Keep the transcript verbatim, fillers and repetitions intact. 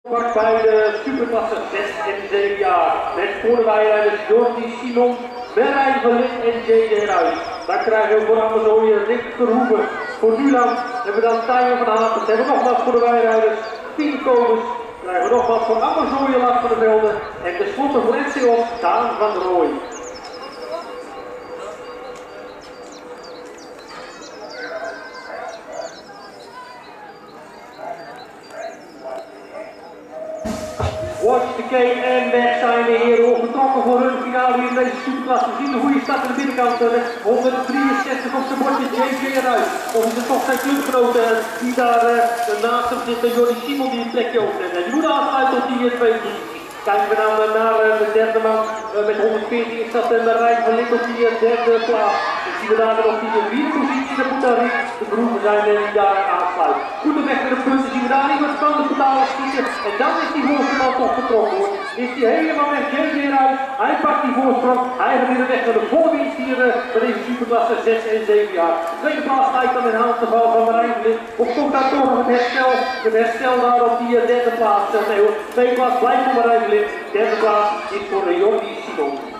Kwart bij de superklasse zes en zeven jaar. Met voor de wijrijders Jordi Simon, Merijn Verlind en J D Ruijs. Dan krijgen we voor Amazonië Rick Verhoeven. Voor Nuland hebben we dan Tijmen van Hapen. We hebben nog wat voor de wijrijders. Tien komers. Dan krijgen we nog wat voor Amazonië Last van de Velden. En tenslotte voor Exios Daan van Rooij. Watch the Gate en weg zijn de heren opgetrokken voor hun finale in deze superklasse. We zien de goede start aan de binnenkant, honderddrieënzestig op zijn bordje, J J eruit. Of is het toch zijn clubgenoten die daar uh, naast hem zitten, Jordi Simon die een plekje overneemt. En die moet aansluiten op die tweede positie. Kijken we dan uh, naar uh, de derde man uh, met honderdveertien is dat uh, Marijn van Lint op die uh, derde plaats. Dan zien we daar nog die uh, vierde positie, dat moet daar Rick de Verhoeven zijn uh, die daar aansluit. Goed op weg met de punten, zien we daar iemand van de betalen schieten. En dan is die voorsprong toch getrokken hoor. Is die helemaal weg, J J eruit. Hij pakt die voorsprong. Hij gaat weer weg naar de volle winst hier uh, bij deze superklasse zes en zeven jaar. De tweede plaats lijkt dan in handgeval van Marijn van Lint. Of komt daar toch nog het herstel? Het herstel daar op die uh, derde plaats. Uh, nee hoor, tweede plaats blijft voor Marijn van Lint. Derde plaats is voor Jordi Simon.